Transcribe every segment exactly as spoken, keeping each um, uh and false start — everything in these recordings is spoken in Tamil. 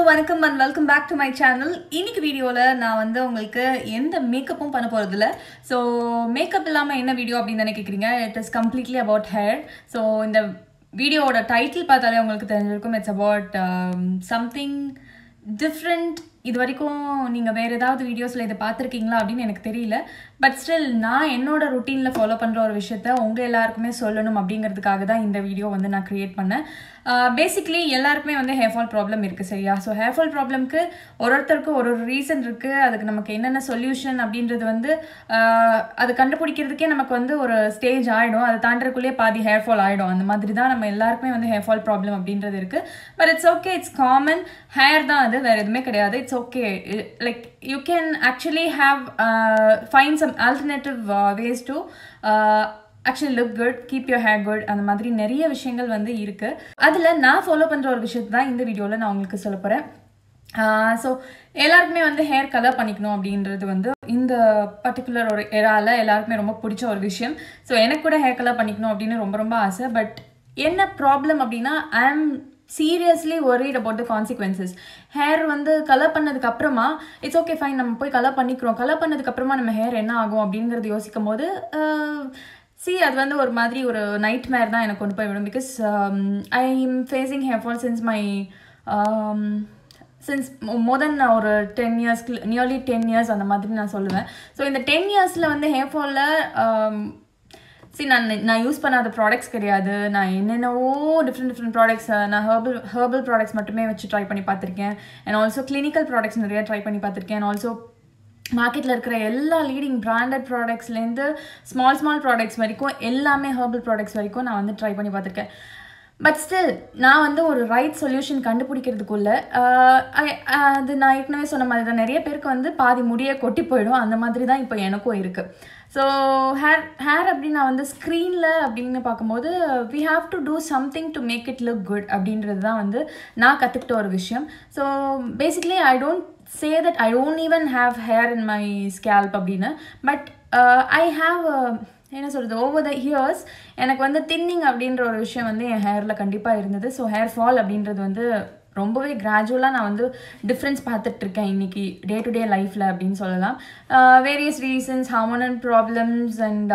வணக்கம் and welcome back to my channel. இன்னைக்கு வீடியோல நான் வந்து உங்களுக்கு எந்த மேக்கப்பும் பண்ண போறது இல்ல. So மேக்கப் இல்லாம என்ன வீடியோ அப்படினு நினைக்கிறீங்க? It is completely about hair. So இந்த வீடியோவோட டைட்டில் பார்த்தாலே உங்களுக்கு தெரிஞ்சிருக்கும். It's about um, something different. இது வரைக்கும் நீங்க வேற ஏதாவது வீடியோஸ்ல இத பாத்துர்க்கீங்களா அப்படினு எனக்கு தெரியல. பட் ஸ்டில் நான் என்னோட ரூட்டீன்ல ஃபாலோ பண்ற ஒரு விஷயத்தை உங்க எல்லாருக்குமே சொல்லணும் அப்படிங்கிறதுக்காக தான் இந்த வீடியோ வந்து நான் கிரியேட் பண்ணேன். பேசிக்கலி எல்லாருக்குமே வந்து ஹேர் ஃபால் ப்ராப்ளம் இருக்கு சரியா? ஸோ ஹேர் ஃபால் ப்ராப்ளம்க்கு ஒரு ஒருத்தருக்கு ஒரு ஒரு ரீசன் இருக்கு. அதுக்கு நமக்கு என்னென்ன சொல்யூஷன் அப்படின்றது வந்து அது கண்டுபிடிக்கிறதுக்கே நமக்கு வந்து ஒரு ஸ்டேஜ் ஆயிடும். அதை தாண்டறதுக்குள்ளே பாதி ஹேர் ஃபால் ஆயிடும். அந்த மாதிரி தான் நம்ம எல்லாருக்குமே வந்து ஹேர் ஃபால் ப்ராப்ளம் அப்படின்றது இருக்கு. But it's okay, it's common. Hair தான், அது வேற எதுவுமே கிடையாது. It's okay. Like you can actually have uh, find some alternative uh, ways to uh, actually look good, keep your hair good. அந்த மாதிரி நிறைய விஷயங்கள் வந்து இருக்கு. அதுல நான் ஃபாலோ பண்ற ஒரு விஷயத்தை தான் இந்த வீடியோல நான் உங்களுக்கு சொல்ல போறேன். ஸோ எல்லாருக்குமே வந்து ஹேர் கலர் பண்ணிக்கணும் அப்படின்றது வந்து இந்த பர்டிகுலர் ஒரு எரால எல்லாருக்குமே ரொம்ப பிடிச்ச ஒரு விஷயம். ஸோ எனக்கு கூட ஹேர் கலர் பண்ணிக்கணும் அப்படின்னு ரொம்ப ரொம்ப ஆசை. பட் என்ன ப்ராப்ளம் அப்படின்னா, I am seriously worried about the consequences. Hair வந்து கலர் பண்ணதுக்கு அப்புறமா இட்ஸ் ஓகே ஃபைன், நம்ம போய் கலர் பண்ணிக்கிறோம். கலர் பண்ணதுக்கு அப்புறமா நம்ம ஹேர் என்ன ஆகும் அப்படிங்கிறது யோசிக்கும் போது சி அது வந்து ஒரு மாதிரி ஒரு நைட் மேர் தான் எனக்கு கொண்டு போய் விடும். Because I am facing hair fall since my since more than ஒரு டென் இயர்ஸ்க்கு நியர்லி டென் இயர்ஸ் அந்த மாதிரி நான் சொல்லுவேன். ஸோ இந்த டென் இயர்ஸில் வந்து ஹேர் ஃபாலில் சி நான் நான் யூஸ் பண்ணாத ப்ராடக்ட்ஸ் கிடையாது. நான் என்னென்னவோ டிஃப்ரெண்ட் டிஃப்ரெண்ட் ப்ராடக்ட்ஸ், நான் ஹெர்பல் ஹெர்பல் ப்ராடக்ட்ஸ் மட்டுமே வச்சு ட்ரை பண்ணி பார்த்துருக்கேன். அண்ட் ஆல்சோ கிளினிக்கல் ப்ராடக்ட்ஸ் நிறையா ட்ரை பண்ணி பார்த்துருக்கேன். அண்ட் ஆல்சோ மார்க்கெட்டில் இருக்கிற எல்லா லீடிங் பிராண்டட் ப்ராடக்ட்ஸ்லேருந்து ஸ்மால் ஸ்மால் ப்ராடக்ட்ஸ் வரைக்கும் எல்லாமே ஹெர்பல் ப்ராடக்ட்ஸ் வரைக்கும் நான் வந்து ட்ரை பண்ணி பார்த்துருக்கேன். பட் ஸ்டில் நான் வந்து ஒரு ரைட் சொல்யூஷன் கண்டுபிடிக்கிறதுக்குள்ள அது நான் ஏற்கனவே சொன்ன மாதிரி தான், நிறைய பேருக்கு வந்து பாதி முடியை கொட்டி போயிடும். அந்த மாதிரி தான் இப்போ எனக்கும் இருக்குது. ஸோ ஹேர் ஹேர் அப்படின்னா வந்து ஸ்க்ரீனில் அப்படின்னு பார்க்கும்போது we have to do something to make it look good அப்படின்றது தான் வந்து நான் கற்றுக்கிட்ட ஒரு விஷயம். So basically I don't say that I don't even have hair in my scalp அப்படின்னு. பட் ஐ ஹாவ் என்ன சொல்கிறது, ஓவர் த இயர்ஸ் எனக்கு வந்து தின்னிங் அப்படின்ற ஒரு விஷயம் வந்து என் ஹேரில் கண்டிப்பாக இருந்தது. ஸோ ஹேர் ஃபால் அப்படின்றது வந்து ரொம்பவே கிராஜுவலாக நான் வந்து டிஃப்ரென்ஸ் பார்த்துட்ருக்கேன் இன்றைக்கி டே டு டே லைஃப்பில் அப்படின்னு சொல்லலாம். Various reasons, hormonal problems and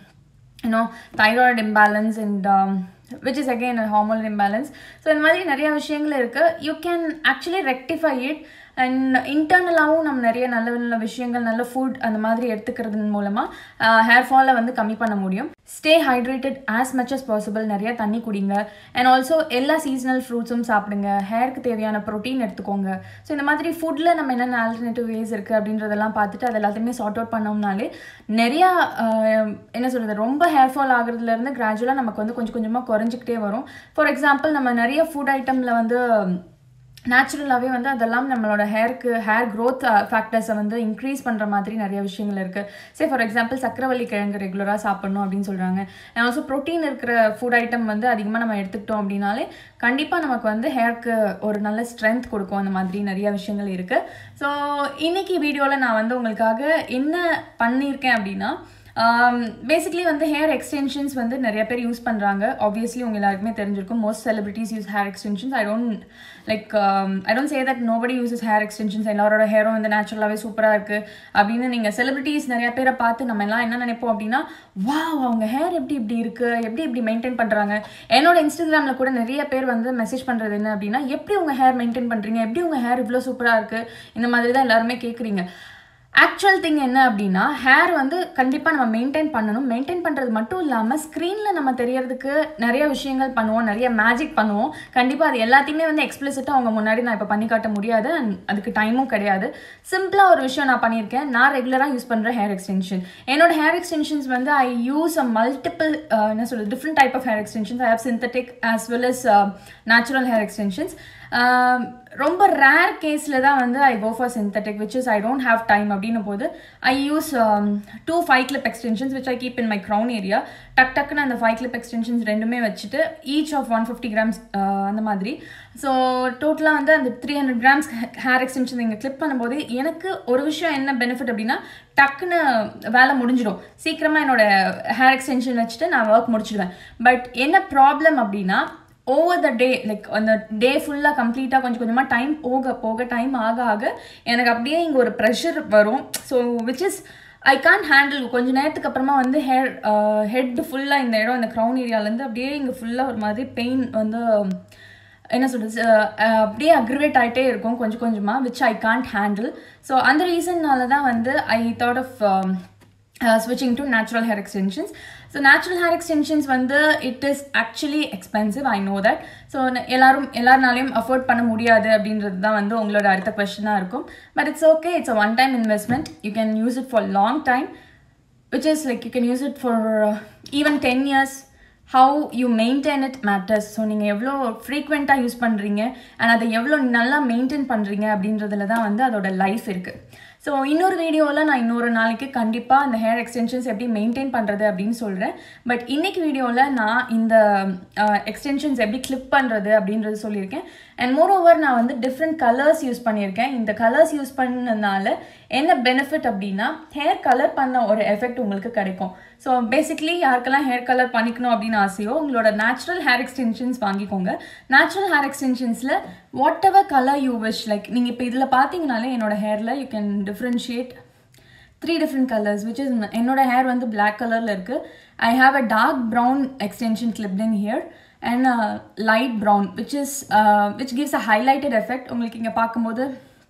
you know thyroid imbalance and which is again a hormonal imbalance. So இந்த மாதிரி நிறைய விஷயங்கள் இருக்குது. You can actually rectify it. And இன்டர்னலாகவும் நம்ம நிறைய நல்ல நல்ல விஷயங்கள், நல்ல ஃபுட் அந்த மாதிரி எடுத்துக்கிறது மூலமாக ஹேர் ஃபாலை வந்து கம்மி பண்ண முடியும். Stay hydrated as much as possible. நிறைய தண்ணி குடிங்க. அண்ட் ஆல்சோ எல்லா சீசனல் ஃப்ரூட்ஸும் சாப்பிடுங்க. ஹேருக்கு தேவையான ப்ரோட்டீன் எடுத்துக்கோங்க. ஸோ இந்த மாதிரி ஃபுட்டில் நம்ம என்னென்ன ஆல்டர்னேட்டிவ் வேஸ் இருக்குது அப்படின்றதெல்லாம் பார்த்துட்டு அது எல்லாத்தையுமே சார்ட் அவுட் பண்ணோம்னாலே நிறையா என்ன சொல்கிறது, ரொம்ப ஹேர் ஃபால் ஆகுறதுலேருந்து கிராஜுவலாக நமக்கு வந்து கொஞ்சம் கொஞ்சமாக குறைஞ்சிக்கிட்டே வரும். ஃபார் எக்ஸாம்பிள், நம்ம நிறைய ஃபுட் ஐட்டமில் வந்து நேச்சுரலாகவே வந்து அதெல்லாம் நம்மளோட ஹேருக்கு ஹேர் க்ரோத் ஃபேக்டர்ஸை வந்து இன்க்ரீஸ் பண்ணுற மாதிரி நிறைய விஷயங்கள் இருக்குது. சே ஃபார் எக்ஸாம்பிள், சக்கரவள்ளி கிழங்கு ரெகுலராக சாப்பிடணும் அப்படின்னு சொல்கிறாங்க. அண்ட் ஆல்சோ ப்ரோட்டீன் இருக்கிற ஃபுட் ஐட்டம் வந்து அதிகமாக நம்ம எடுத்துக்கிட்டோம் அப்படின்னாலே கண்டிப்பாக நமக்கு வந்து ஹேருக்கு ஒரு நல்ல ஸ்ட்ரென்த் கொடுக்கும். அந்த மாதிரி நிறைய விஷயங்கள் இருக்குது. ஸோ இன்றைக்கி வீடியோவில் நான் வந்து உங்களுக்காக என்ன பண்ணியிருக்கேன் அப்படின்னா, பேசிக்லி வந்து ஹேர் எக்ஸ்டென்ஷன்ஸ் வந்து நிறைய பேர் யூஸ் பண்ணுறாங்க. ஆப்வியஸ்லி உங்கள் எல்லாருக்குமே தெரிஞ்சிருக்கும். Most celebrities use hair extensions. I don't like I don't say that nobody uses hair extensions. எல்லாரோட ஹேரும் வந்து நேச்சுரலாகவே சூப்பராக இருக்குது அப்படின்னு நீங்கள் செலிபிரிட்டிஸ் நிறைய பேரை பார்த்து நம்ம எல்லாம் என்ன நினைப்போம் அப்படின்னா, வா அவங்க ஹேர் எப்படி இப்படி இருக்குது, எப்படி இப்படி மெயின்டைன் பண்ணுறாங்க. என்னோட இன்ஸ்டாகிராமில் கூட நிறைய பேர் வந்து மெசேஜ் பண்ணுறது என்ன அப்படின்னா, எப்படி உங்கள் ஹேர் மெயின்டைன் பண்ணுறீங்க, எப்படி உங்கள் ஹேர் இவ்வளோ சூப்பராக இருக்குது, இந்த மாதிரி தான் எல்லாருமே கேட்குறீங்க. ஆக்சுவல் திங் என்ன அப்படின்னா, ஹேர் வந்து கண்டிப்பாக நம்ம மெயின்டைன் பண்ணணும். மெயின்டைன் பண்ணுறது மட்டும் இல்லாமல் ஸ்க்ரீனில் நம்ம தெரியறதுக்கு நிறைய விஷயங்கள் பண்ணுவோம், நிறைய மேஜிக் பண்ணுவோம். கண்டிப்பாக அது எல்லாத்தையுமே வந்து எக்ஸ்பிளிசிட்டாக அவங்க முன்னாடி நான் இப்போ பண்ணி காட்ட முடியாது. அண்ட் அதுக்கு டைமும் கிடையாது. சிம்பிளாக ஒரு விஷயம் நான் பண்ணியிருக்கேன். நான் ரெகுலராக யூஸ் பண்ணுற ஹேர் எக்ஸ்டென்ஷன், என்னோட ஹேர் எக்ஸ்டென்ஷன்ஸ் வந்து ஐ யூஸ் அ மல்டிபிள் என்ன சொல்கிறது different type of hair extensions. I have synthetic as well as natural hair extensions. ரொம்ப ரேர் கேஸில் தான் வந்து I go for synthetic which is I don't have time அப்படின்னும் போது I use two five clip extensions which I keep in my crown area. டக் டக்குன்னு அந்த ஃபைவ் கிளிப் எக்ஸ்டென்ஷன்ஸ் ரெண்டுமே வச்சுட்டு each of one fifty grams அந்த மாதிரி. ஸோ டோட்டலாக வந்து அந்த three hundred grams hair extension இங்கே கிளிப் பண்ணும்போது எனக்கு ஒரு விஷயம் என்ன பெனிஃபிட் அப்படின்னா, டக்குன்னு வேலை முடிஞ்சிடும். சீக்கிரமாக என்னோட ஹேர் எக்ஸ்டென்ஷன் வச்சுட்டு நான் ஒர்க் முடிச்சிடுவேன். பட் என்ன ப்ராப்ளம் அப்படின்னா, over the day, like on the day full complete கொஞ்சம் கொஞ்சமா டைம் போக போக டைம் ஆக ஆக எனக்கு அப்படியே இங்க ஒரு ப்ரெஷர் வரும். So which is I can't handle. கொஞ்சம் நேரத்துக்கு அப்புறமா வந்து ஹேர் ஹெட் ஃபுல்லாக இந்த இடம் இந்த க்ரௌன் ஏரியாலேருந்து அப்படியே இங்கே ஃபுல்லாக ஒரு மாதிரி பெயின் வந்து என்ன சொல்கிறது அப்படியே அக்ரிவேட் ஆகிட்டே இருக்கும் கொஞ்சம் கொஞ்சமாக, which I can't handle. So அந்த ரீசன்னால தான் வந்து I thought of Uh, switching to natural hair extensions. So natural hair extensions வந்து it is actually expensive, I know that. So எல்லாரும் எல்லாருனாலையும் afford பண்ண முடியாது அப்படின்றது தான் வந்து உங்களோட அடுத்த கொஸ்டினாக இருக்கும். But it's okay, it's a one time investment. You can use it for long time, which is like you can use it for uh, even ten years. How you maintain it matters. So நீங்கள் எவ்வளோ ஃப்ரீக்வெண்ட்டாக யூஸ் பண்ணுறீங்க அண்ட் அதை எவ்வளோ நல்லா மெயின்டைன் பண்ணுறீங்க அப்படின்றதுல தான் வந்து அதோட லைஃப் இருக்குது. ஸோ இன்னொரு வீடியோவில் நான் இன்னொரு நாளைக்கு கண்டிப்பாக அந்த ஹேர் எக்ஸ்டென்ஷன்ஸ் எப்படி மெயின்டைன் பண்ணுறது அப்படின்னு சொல்கிறேன். பட் இன்றைக்கி வீடியோவில் நான் இந்த எக்ஸ்டென்ஷன்ஸ் எப்படி கிளிப் பண்ணுறது அப்படின்றது சொல்லியிருக்கேன். அண்ட் மோர் ஓவர் நான் வந்து டிஃப்ரெண்ட் கலர்ஸ் யூஸ் பண்ணியிருக்கேன். இந்த கலர்ஸ் யூஸ் பண்ணதுனால என்ன பெனிஃபிட் அப்படின்னா ஹேர் கலர் பண்ண ஒரு எஃபெக்ட் உங்களுக்கு கிடைக்கும். ஸோ பேசிக்லி யாருக்கெல்லாம் ஹேர் கலர் பண்ணிக்கணும் அப்படின்னு ஆசையோ உங்களோட நேச்சுரல் ஹேர் எக்ஸ்டென்ஷன்ஸ் வாங்கிக்கோங்க. நேச்சுரல் ஹேர் எக்ஸ்டென்ஷன்ஸில் whatever colour you wish, like நீங்கள் இப்போ இதில் பார்த்தீங்கனாலே என்னோட ஹேரில் you can differentiate three different colours, which is என்னோட ஹேர் வந்து பிளாக் கலரில் இருக்குது. I have a dark brown extension clipped in here and uh, light brown, which is uh, which gives a highlighted effect. உங்களுக்கு இங்க பாக்கும்போது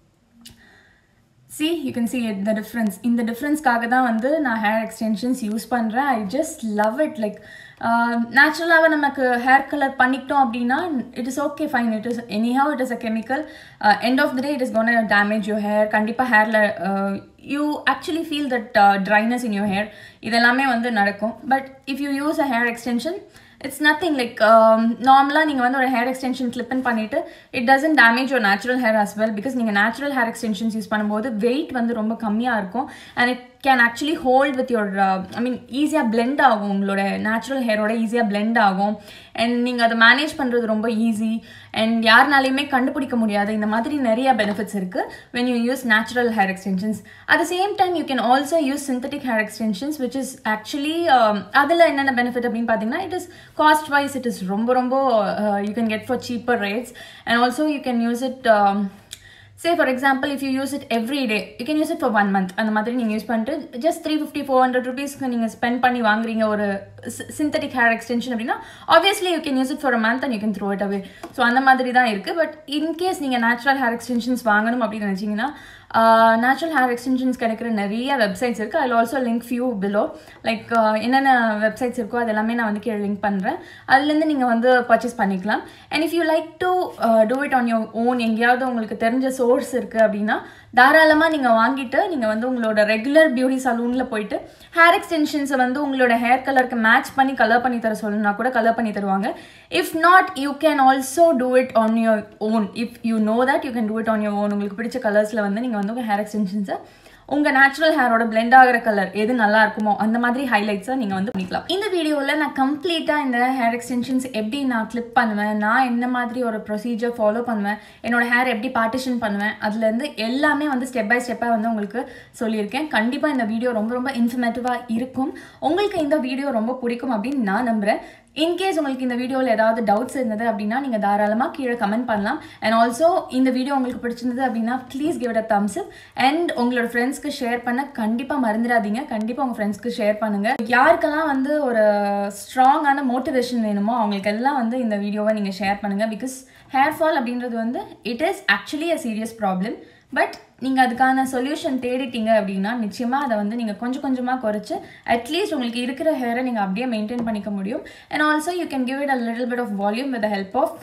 see, you can see it, the difference. In the difference காக தான் வந்து நான் hair extensions யூஸ் பண்றேன். I just love it. Like uh, naturally நமக்கு hair color பண்ணிட்டோம் அப்படினா it is okay, fine, it is anyhow it is a chemical. Uh, end of the day it is going to damage your hair. கண்டிப்பா hairல uh, you actually feel that uh, dryness in your hair. இதெல்லாமே வந்து நடக்கும். But if you use a hair extension, it's nothing like um, normally நீங்க வந்து ஒரு hair extension clip in பண்ணிட்டு it doesn't damage your natural hair as well, because நீங்க natural hair extensions யூஸ் பண்ணும்போது weight வந்து ரொம்ப கம்மியா இருக்கும் and it can actually hold with your uh, I mean easy blend ஆகும், உங்களோட natural hair ஓட easy blend ஆகும் and நீங்க அதை மேனேஜ் பண்றது ரொம்ப easy and யாருனாலையுமே கண்டுபிடிக்க முடியாது. இந்த மாதிரி நிறைய benefits இருக்கு when you use natural hair extensions. At the same time you can also use synthetic hair extensions, which is actually um, அதுல என்னென்ன benefit அப்படின்னு பாத்தீங்கன்னா it is cost wise it is ரொம்ப ரொம்ப uh, you can get for cheaper rates, and also you can use it um, say for example if you use it every day you can use it for one month. அந்த மாதிரி நீங்க யூஸ் பண்ணிட்டு just three fifty four hundred rupees நீங்க ஸ்பெண்ட் பண்ணி வாங்குறீங்க ஒரு synthetic hair extension அப்படினா obviously you can use it for a month and you can throw it away. so அந்த மாதிரி தான் இருக்கு. but in case நீங்க natural hair extensions வாங்கணும் அப்படி நினைச்சீங்கன்னா uh, natural hair extensions கிடைக்கிற நிறைய வெப்சைட்ஸ் இருக்கு. I'll also link few below, like uh, என்னென்ன வெப்சைட்ஸ் இருக்கோ அது எல்லாமே நான் வந்து கீழே லிங்க் பண்றேன். அதுல இருந்து நீங்க வந்து பர்ச்சேஸ் பண்ணிக்கலாம். and if you like to uh, do it on your own, எங்கயாவது உங்களுக்கு தெரிஞ்ச சோர்ஸ் இருக்கு அப்படினா தாராளமா நீங்க வாங்கிட்டு நீங்க வந்து உங்களோட ரெகுலர் பியூட்டி சலூன்ல போயிட்டு ஹேர் எக்ஸ்டென்ஷன்ஸை வந்து உங்களோட ஹேர் கலருக்கு மேட்ச் பண்ணி கலர் பண்ணி தர சொல்லணும்னா கூட கலர் பண்ணி தருவாங்க. If not you can also do it on your own. If you know that you can do it on your own. உங்களுக்கு பிடிச்ச கலர்ஸ்ல வந்து நீங்க வந்து உங்க ஹேர் எக்ஸ்டென்ஷன்ஸை உங்க நேச்சுரல் ஹேரோட பிளெண்ட் ஆகிற கலர் எது நல்லா இருக்குமோ அந்த மாதிரி ஹைலைட்ஸை நீங்க வந்து பண்ணிக்கலாம். இந்த வீடியோவில் நான் கம்ப்ளீட்டா இந்த ஹேர் எக்ஸ்டென்ஷன்ஸ் எப்படி நான் கிளிப் பண்ணுவேன், நான் என்ன மாதிரி ஒரு ப்ரொசீஜர் ஃபாலோ பண்ணுவேன், என்னோட ஹேர் எப்படி பார்ட்டிஷன் பண்ணுவேன், அதுல இருந்து எல்லாமே வந்து ஸ்டெப் பை ஸ்டெப்பா வந்து உங்களுக்கு சொல்லியிருக்கேன். கண்டிப்பா இந்த வீடியோ ரொம்ப ரொம்ப இன்ஃபர்மேட்டிவா இருக்கும். உங்களுக்கு இந்த வீடியோ ரொம்ப பிடிக்கும் அப்படின்னு நான் நம்புறேன். இன்கேஸ் உங்களுக்கு இந்த வீடியோவில் ஏதாவது டவுட்ஸ் இருந்தது அப்படின்னா நீங்கள் தாராளமாக கீழே கமெண்ட் பண்ணலாம். அண்ட் ஆல்சோ இந்த வீடியோ உங்களுக்கு பிடிச்சிருந்தது அப்படின்னா please give it a thumbs up and உங்களோட ஃப்ரெண்ட்ஸ்க்கு ஷேர் பண்ண கண்டிப்பாக மறந்துடாதீங்க. கண்டிப்பாக உங்கள் ஃப்ரெண்ட்ஸ்க்கு ஷேர் பண்ணுங்கள். யாருக்கெல்லாம் வந்து ஒரு ஸ்ட்ராங்கான மோட்டிவேஷன் வேணுமோ அவங்களுக்கு எல்லாம் வந்து இந்த வீடியோவை நீங்கள் ஷேர் பண்ணுங்கள். பிகாஸ் ஹேர் ஃபால் அப்படின்றது வந்து it is actually a serious problem. But நீங்கள் அதுக்கான சொல்யூஷன் தேடிட்டீங்க அப்படின்னா நிச்சயமாக அதை வந்து நீங்கள் கொஞ்சம் கொஞ்சமாக குறைச்சி அட்லீஸ்ட் உங்களுக்கு இருக்கிற ஹேரை நீங்கள் அப்படியே மெயின்டைன் பண்ணிக்க முடியும். And also you can give it a little bit of volume with the help of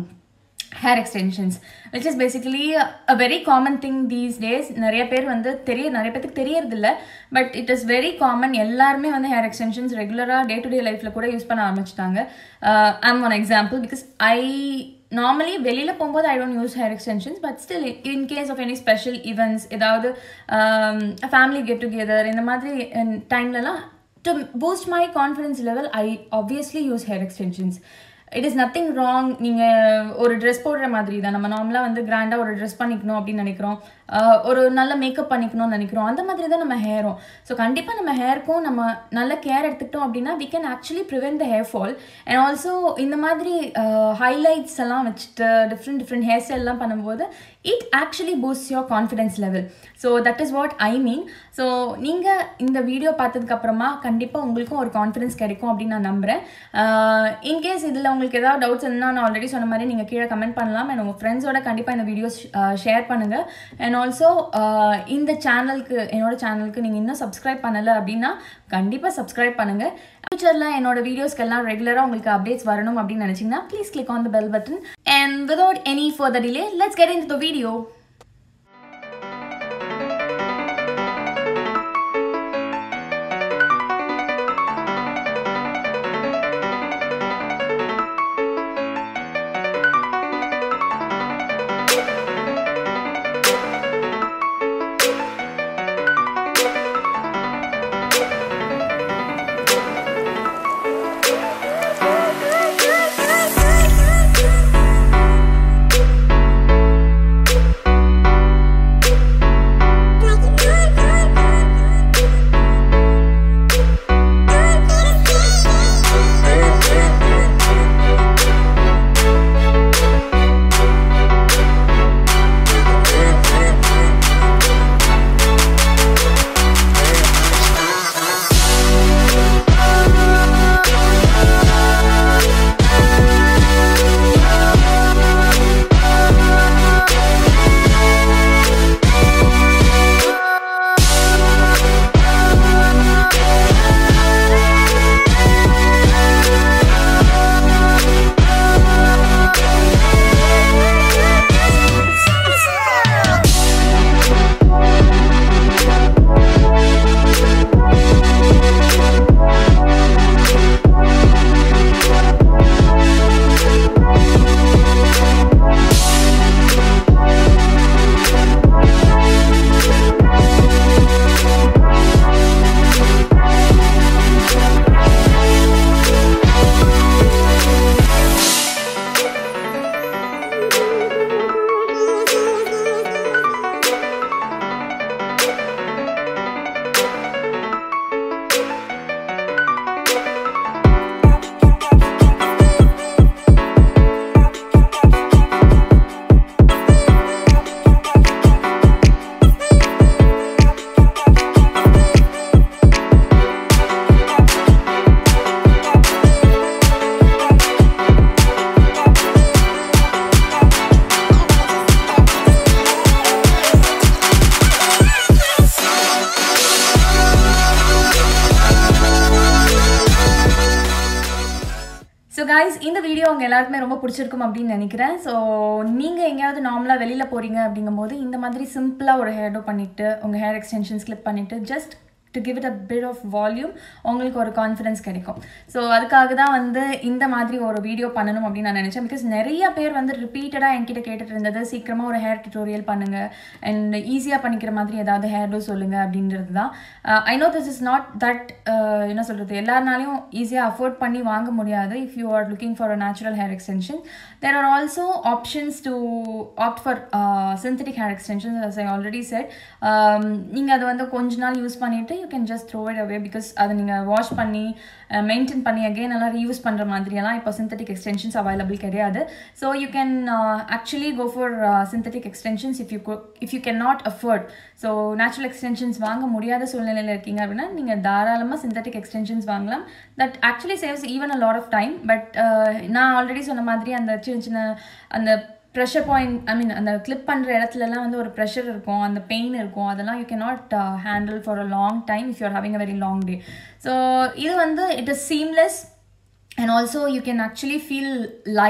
hair extensions, which is basically a very common thing these days. நிறைய பேர் வந்து தெரிய நிறைய பேருக்கு தெரியறதில்ல. But it is very common. எல்லாருமே வந்து ஹேர் எக்ஸ்டென்ஷன்ஸ் ரெகுலராக டே டு டே லைஃப்பில் கூட யூஸ் பண்ண ஆரம்பிச்சிட்டாங்க. I'm one example. Because I normally வெளியில் போகும்போது I don't use hair extensions. But still in case of any special events, ஏதாவது ஃபேமிலி கெட் டுகெதர், இந்த மாதிரி டைம்லலாம் to boost my confidence level I obviously use hair extensions. it is nothing wrong. நீங்கள் ஒரு ட்ரெஸ் போடுற மாதிரி தான். நம்ம நார்மலாக வந்து கிராண்டாக ஒரு ட்ரெஸ் பண்ணிக்கணும் அப்படின்னு நினைக்கிறோம், ஒரு நல்ல மேக்கப் பண்ணிக்கணும்னு நினைக்கிறோம். அந்த மாதிரி தான் நம்ம ஹேரும். ஸோ கண்டிப்பாக நம்ம ஹேருக்கும் நம்ம நல்ல கேர் எடுத்துக்கிட்டோம் அப்படின்னா we can actually prevent the hair fall. and also இந்த மாதிரி ஹைலைட்ஸ் எல்லாம் வச்சுட்டு டிஃப்ரெண்ட் டிஃப்ரெண்ட் ஹேர் ஸ்டைல்லாம் பண்ணும்போது it actually boosts your confidence level. so that is what I mean. So நீங்கள் இந்த வீடியோ பார்த்ததுக்கப்புறமா கண்டிப்பாக உங்களுக்கும் ஒரு கான்ஃபிடன்ஸ் கிடைக்கும் அப்படின்னு நான் நம்புகிறேன். இன்கேஸ் இதில் உங்களுக்கு ஏதாவது டவுட்ஸ் இருந்தால் நான் ஆல்ரெடி சொன்ன மாதிரி நீங்கள் கீழே கமெண்ட் பண்ணலாம். அண்ட் உங்கள் ஃப்ரெண்ட்ஸோட கண்டிப்பாக இந்த வீடியோஸ் ஷேர் பண்ணுங்கள். அண்ட் ஆல்சோ இந்த சேனலுக்கு என்னோட சேனலுக்கு நீங்கள் இன்னும் சப்ஸ்கிரைப் பண்ணலை அப்படின்னா கண்டிப்பாக சப்ஸ்கிரைப் பண்ணுங்கள். ஃபியூச்சரில் என்னோட வீடியோஸ்க்கெல்லாம் ரெகுலராக உங்களுக்கு அப்டேட்ஸ் வரணும் அப்படின்னு நினச்சிங்கன்னா please click on the bell button. And without any further delay let's get into the video. So guys, இந்த வீடியோ உங்க எல்லாருக்குமே ரொம்ப பிடிச்சிருக்கும் அப்படின்னு நினைக்கிறேன். ஸோ நீங்கள் எங்கேயாவது நார்மலாக வெளியில் போகிறீங்க அப்படிங்கும்போது இந்த மாதிரி சிம்பிளாக ஒரு ஹேர் டோ பண்ணிவிட்டு உங்கள் ஹேர் எக்ஸ்டென்ஷன்ஸ் கிளிப் பண்ணிவிட்டு just to give it a bit of volume உங்களுக்கு ஒரு கான்ஃபிடன்ஸ் கிடைக்கும். ஸோ அதுக்காக தான் வந்து இந்த மாதிரி ஒரு வீடியோ பண்ணணும் அப்படின்னு நான் நினச்சேன். பிகாஸ் நிறைய பேர் வந்து ரிப்பீட்டடாக என்கிட்ட கேட்டுட்டு இருந்தது சீக்கிரமாக ஒரு ஹேர் டியூட்டோரியல் பண்ணுங்கள் அண்ட் ஈஸியாக பண்ணிக்கிற மாதிரி ஏதாவது ஹேர் டோ சொல்லுங்கள் அப்படின்றது தான். I know this is not that என்ன சொல்கிறது, எல்லாருனாலையும் ஈஸியாக அஃபோர்ட் பண்ணி வாங்க முடியாது. If you are looking for a natural hair extension there are also options to opt for uh, synthetic hair extensions, as I already said. நீங்கள் அதை வந்து கொஞ்ச நாள் யூஸ் பண்ணிவிட்டு you can just throw it away because அதை நீங்கள் வாஷ் பண்ணி மெயின்டைன் பண்ணி அகெயின் எல்லாம் ரீயூஸ் பண்ணுற மாதிரியெல்லாம் இப்போ சிந்தட்டிக் எக்ஸ்டென்ஷன்ஸ் அவைலபிள் கிடையாது. So you can actually go for synthetic extensions if you if you can not afford. So natural extensions வாங்க முடியாத சூழ்நிலையில் இருக்கீங்க அப்படின்னா நீங்கள் தாராளமாக சிந்தட்டிக் எக்ஸ்டென்ஷன்ஸ் வாங்கலாம். That actually saves even a lot of time. But நான் ஆல்ரெடி சொன்ன மாதிரி அந்த சின்ன சின்ன அந்த ப்ரெஷர் பாயிண்ட் ஐ மீன் அந்த கிளிப் பண்ணுற இடத்துலலாம் வந்து ஒரு ப்ரெஷர் இருக்கும், அந்த பெயின் இருக்கும், அதெல்லாம் you can not handle for a long time if you are having a very long day. So இது வந்து it is seamless and also you can actually feel light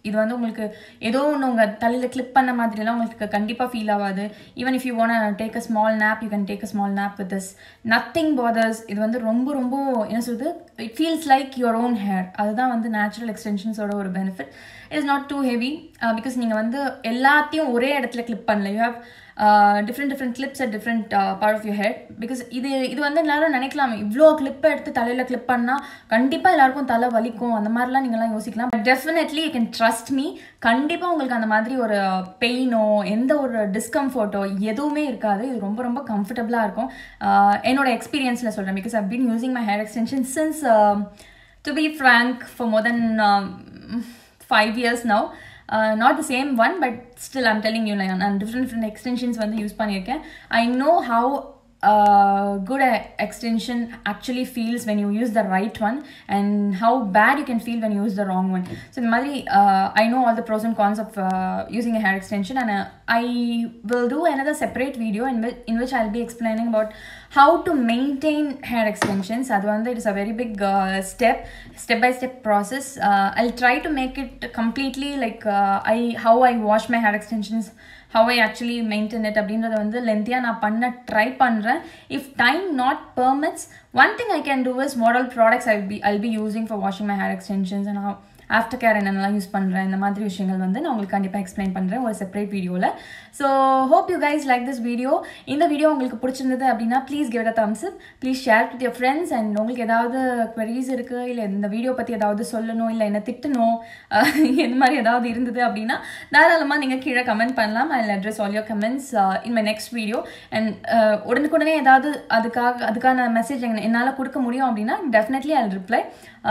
இது வந்து உங்களுக்கு ஏதோ ஒன்று உங்கள் தலையில் கிளிப் பண்ண மாதிரிலாம் உங்களுக்கு கண்டிப்பாக ஃபீல் ஆகாது. Even if you want take a small nap you can take a small nap with this. Nothing bothers. இது வந்து ரொம்ப ரொம்ப என்ன சொல்லுது, it feels like your own hair. அதுதான் வந்து நேச்சுரல் எக்ஸ்டென்ஷன்ஸோட ஒரு benefit. It is not too heavy because நீங்கள் வந்து எல்லாத்தையும் ஒரே இடத்துல கிளிப் பண்ணல. You have different different clips at different part of your head. Because இது இது வந்து எல்லாரும் நினைக்கலாம் இவ்வளோ கிளிப்பை எடுத்து தலையில் கிளிப் பண்ணால் கண்டிப்பாக எல்லாருக்கும் தலை வலிக்கும் அந்த மாதிரிலாம் நீங்கள்லாம் யோசிக்கலாம். But definitely you can trust me, கண்டிப்பாக உங்களுக்கு அந்த மாதிரி ஒரு பெயினோ எந்த ஒரு டிஸ்கம்ஃபர்ட்டோ எதுவுமே இருக்காது. இது ரொம்ப ரொம்ப கம்ஃபர்டபுளாக இருக்கும். என்னோட எக்ஸ்பீரியன்ஸில் சொல்கிறேன். Because I've been using my hair extension since to be frank for more than five years now. Uh, not the same one, but still I'm telling you, like, and different different extensions வந்து யூஸ் பண்ணியிருக்கேன். I know how uh, good a extension actually feels when you use the right one and how bad you can feel when you use the wrong one. So இந்த மாதிரி uh, I know all the pros and cons of uh, using a hair extension, and uh, I will do another separate video in which, in which I'll be explaining about how to maintain hair extensions. Adu vandu it is a very big uh, step step by step process. uh, I'll try to make it completely like uh, I how I wash my hair extensions, how I actually maintain it அப்படின்றத வந்து லென்த்தியாக நான் பண்ண ட்ரை பண்ணுறேன். If time not permits, one thing I can do is what all products I'll be I'll be using for washing my hair extensions and how after care என்னென்னலாம் யூஸ் பண்ணுறேன், இந்த மாதிரி விஷயங்கள் வந்து நான் உங்களுக்கு கண்டிப்பாக எக்ஸ்பிளைன் பண்ணுறேன் ஒரு செப்பரேட் வீடியோவில். So hope you guys like this video. இந்த வீடியோ உங்களுக்கு பிடிச்சிருந்தது அப்படின்னா please give it a thumbs up, please share with your friends. And உங்களுக்கு ஏதாவது குவரிஸ் இருக்குது, இல்லை இந்த வீடியோ பற்றி ஏதாவது சொல்லணும், இல்லை என்ன திட்டணும், இந்த மாதிரி ஏதாவது இருந்தது அப்படின்னா தாராளமாக நீங்கள் கீழே கமெண்ட் பண்ணலாம். I will address all your comments in my next video. And உடனுக்குடனே ஏதாவது அதுக்காக அதுக்கான மெசேஜ் என்னால் கொடுக்க முடியும் அப்படின்னா definitely I will reply.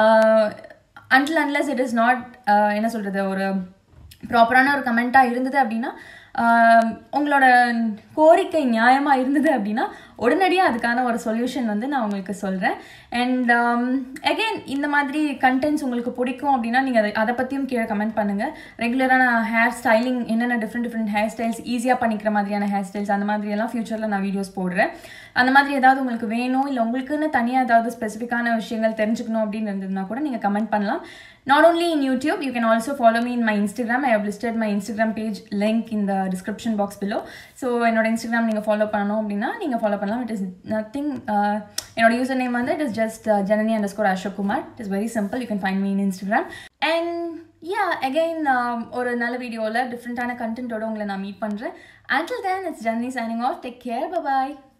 until unless it is not என்ன சொல்கிறது ஒரு ப்ராப்பரான ஒரு கமெண்ட்டாக இருந்தது அப்படின்னா, உங்களோட கோரிக்கை நியாயமாக இருந்தது அப்படின்னா உடனடியாக அதுக்கான ஒரு சொல்யூஷன் வந்து நான் உங்களுக்கு சொல்கிறேன். அண்ட் அகெயின் இந்த மாதிரி கண்டென்ட்ஸ் உங்களுக்கு பிடிக்கும் அப்படின்னா நீங்கள் அதை அதை பற்றியும் கீழே கமெண்ட் பண்ணுங்கள். ரெகுலரான ஹேர் ஸ்டைலிங் என்னென்ன டிஃப்ரெண்ட் டிஃப்ரெண்ட் ஹேர் ஸ்டைல்ஸ் ஈஸியாக பண்ணிக்கிற மாதிரியான ஹேர் ஸ்டைல்ஸ் அந்த மாதிரியெல்லாம் ஃபியூச்சரில் நான் வீடியோஸ் போடுறேன். அந்த மாதிரி ஏதாவது உங்களுக்கு வேணும், இல்லை உங்களுக்குன்னு தனியாக ஏதாவது ஸ்பெசிஃபிக்கான விஷயங்கள் தெரிஞ்சுக்கணும் அப்படின்னு இருந்ததுன்னா கூட நீங்கள் கமெண்ட் பண்ணலாம். Not only in YouTube, you can also follow me in my Instagram. I have listed my Instagram page link in the description box below. So என்னோட Instagram நீங்கள் ஃபாலோ பண்ணணும் அப்படின்னா நீங்கள் ஃபாலோ பண்ணலாம். It is nothing. Uh, என்னோட யூசர் நேம் வந்து it is just uh, Janani underscore Ashok Kumar. It is very simple. You can find me in Instagram. And yeah, again um, ஒரு நல்ல வீடியோவில் டிஃப்ரெண்ட்டான கண்டென்ட்டோட உங்களை நான் மீட் பண்ணுறேன். Until then, it's Janani signing off. Take care. Bye bye.